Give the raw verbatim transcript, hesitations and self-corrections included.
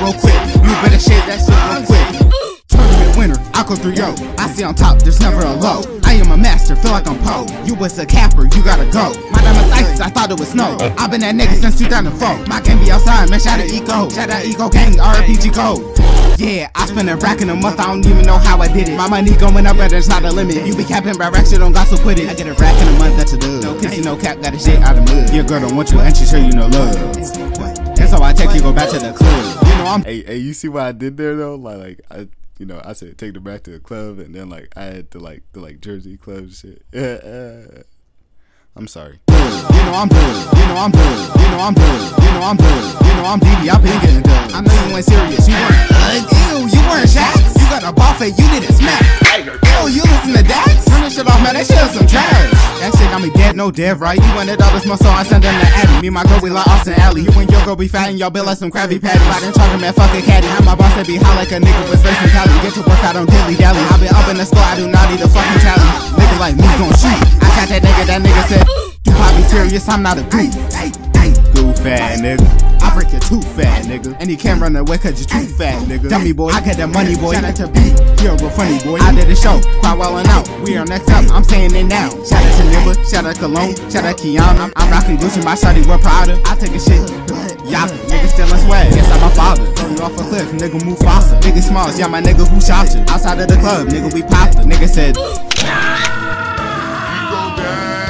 real quick. You better shake that shit real quick. Tournament winner, I go through yo. I see on top, there's never a low. I am a master, feel like I'm Poe. You was a capper, you gotta go. My name is Ice, I thought it was snow. I've been that nigga since two thousand four. My game be outside, man, shout out Eco. Shout out Eco Gang, R P G code. Yeah, I spend a rack in a month, I don't even know how I did it. My money going up, but there's not a limit. You be capping by racks, you don't got so quit it. I get a rack in a month, that's a dub. No kissy, no cap, got a shit out of mud. Your girl don't want you, and she show you no love. And so I take you, go back to the club. You know I'm. Hey, hey, you see what I did there though? Like, like I. You know, I said take them back to the club, and then like I had to like the like Jersey club shit. Yeah, uh, I'm sorry. You know I'm good. You know I'm good. You know I'm good. You know I'm good. You know I'm D D. I've been getting done. I know you ain't serious. You weren't. Ew, you weren't Shaq. You got a ball fake. You didn't smack. Ew, you listen to Dax? Turn this shit off, man. That shit is some trash. That shit got me dead, no dead, right? You wanted all this muscle, I send them to Addy. Me and my girl, we like Austin Alley. You and your girl be fat and y'all build like some Krabby Patty. I done charge him at fucking caddy. I'm my boss that be high like a nigga with space mentality. Get your work out on dilly dally. I been up in the store, I do not need a fucking tally. Nigga like me gon' shoot. I got that nigga, that nigga said, Doopop be serious, I'm not a goof. Goof fat nigga. I break your tooth fat nigga. And you can't run away cause you too fat nigga. Dummy boy, I got that money boy. Shout out to B, you're real funny boy. I did a show, quite wildin' out. We are next up, I'm saying it now. Shout out to Nibba, shout out Cologne, shout out Kiana. I'm, I'm rocking Gucci, my shawty wear Prada. I take a shit, y'all nigga stealin' swag. Guess I'm my father, throw you off a cliff, nigga move faster. Nigga smalls, yeah my nigga who shot you. Outside of the club, nigga we popped her. Nigga said